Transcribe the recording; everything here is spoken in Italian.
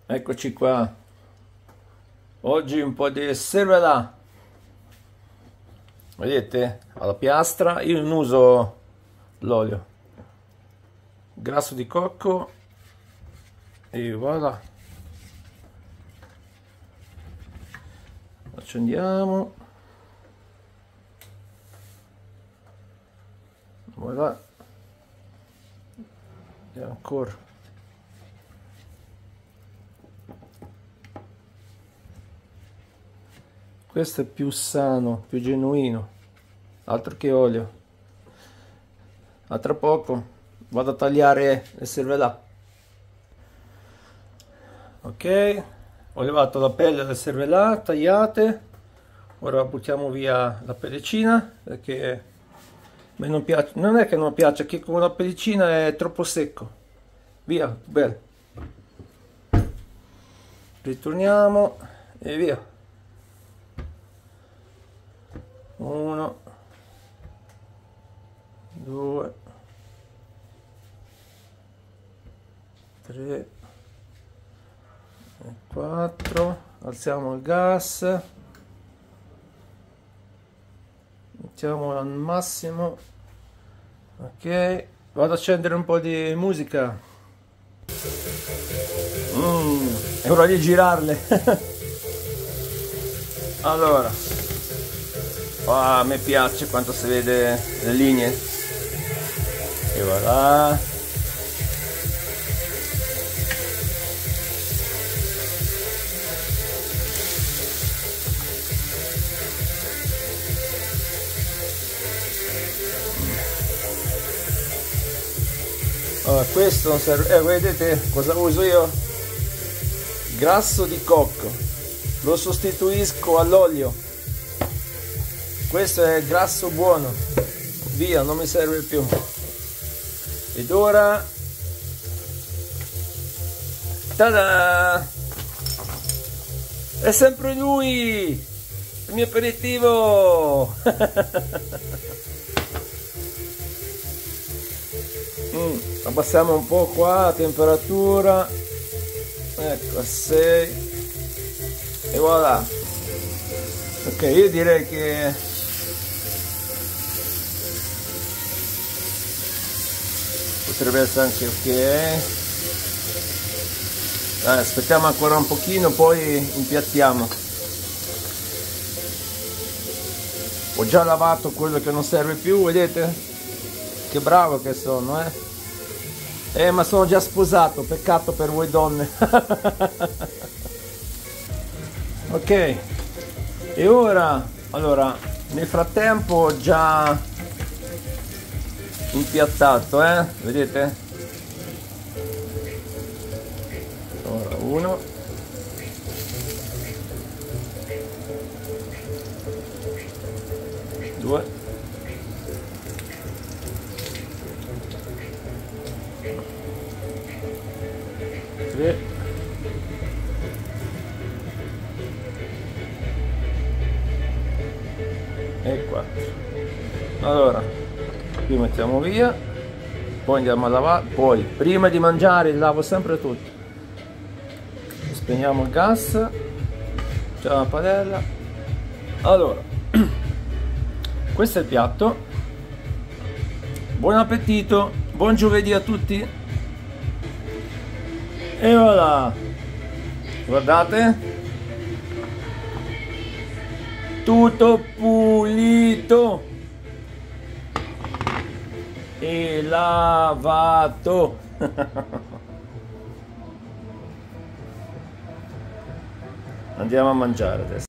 Eccoci qua. Oggi un po' di cervellà. Vedete? Alla piastra. Io non uso l'olio. Grasso di cocco. E voilà. Accendiamo. Voilà. E ancora. Questo è più sano, più genuino, altro che olio. A tra poco vado a tagliare le cervellà. Ok, ho levato la pelle delle cervellà tagliate. Ora buttiamo via la pellicina perché a me non piace, non è che non piace, che con la pellicina è troppo secco. Via, bello. Ritorniamo e via. 1, 2, 3 e 4. Alziamo il gas, mettiamo al massimo. Ok, vado ad accendere un po' di musica. È ora di girarle. Allora, a me piace quanto si vede le linee. E voilà. Allora, questo non serve. Vedete cosa uso io? Grasso di cocco. Lo sostituisco all'olio. Questo è grasso buono. Via, non mi serve più. Ed ora, tada! È sempre lui, il mio aperitivo. Abbassiamo un po' qua la temperatura. Ecco, a 6 e voilà. Ok, io direi che potrebbe essere anche ok. Aspettiamo ancora un pochino, poi impiattiamo. Ho già lavato quello che non serve più, vedete? Che bravo che sono, ma sono già sposato, peccato per voi donne. Ok, e ora, allora, nel frattempo ho già impiattato, vedete? Ora 1, 2, 3 e 4. Allora, qui mettiamo via, poi andiamo a lavare. Poi prima di mangiare lavo sempre tutto. Spegniamo il gas, c'è la padella. Allora, questo è il piatto. Buon appetito, buon giovedì a tutti. E voilà, guardate, tutto pulito e lavato. Andiamo a mangiare adesso.